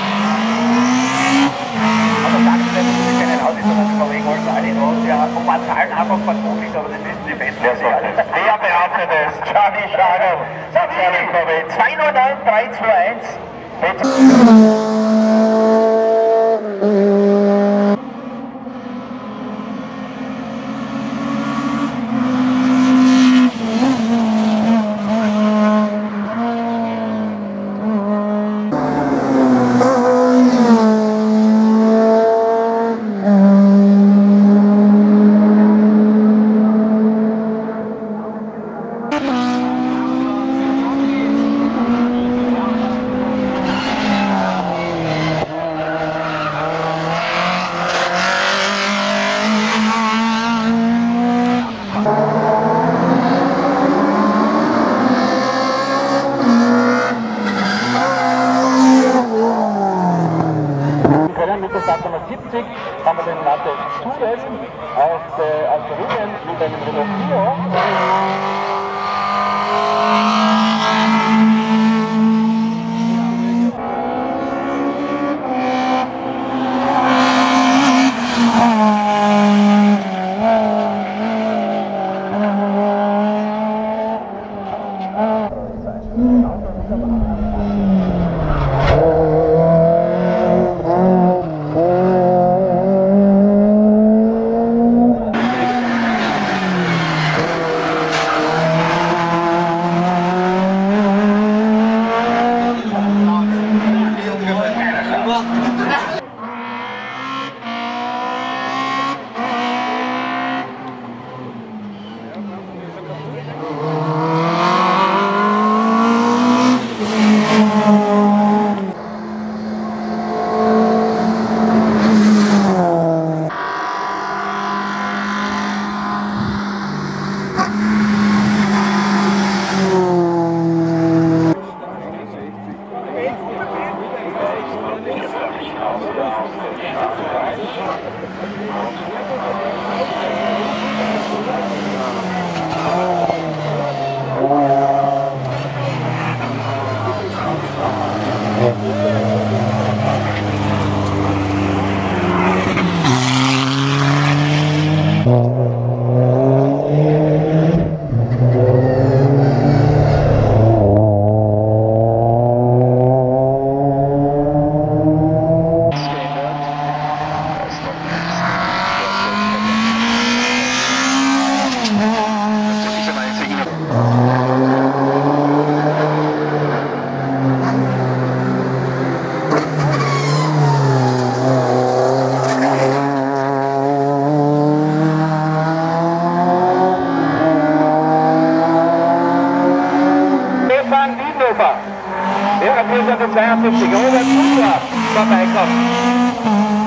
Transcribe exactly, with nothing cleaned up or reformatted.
Aber sagen Sie, dass Sie keinen Audi, sondern Sie verlegen wollten alle noch. Ja, und man zahlen einfach vertraglich, aber das wissen Sie festlegen. Wer behauptet es? Charlie Schager. So, zwei null neun drei zwei eins. Mit der Startnummer siebzig haben wir den Matthias Zules aus der Algerien mit einem Renault Clio. Der hat zweiundfünfzig Euro vorbeikommt.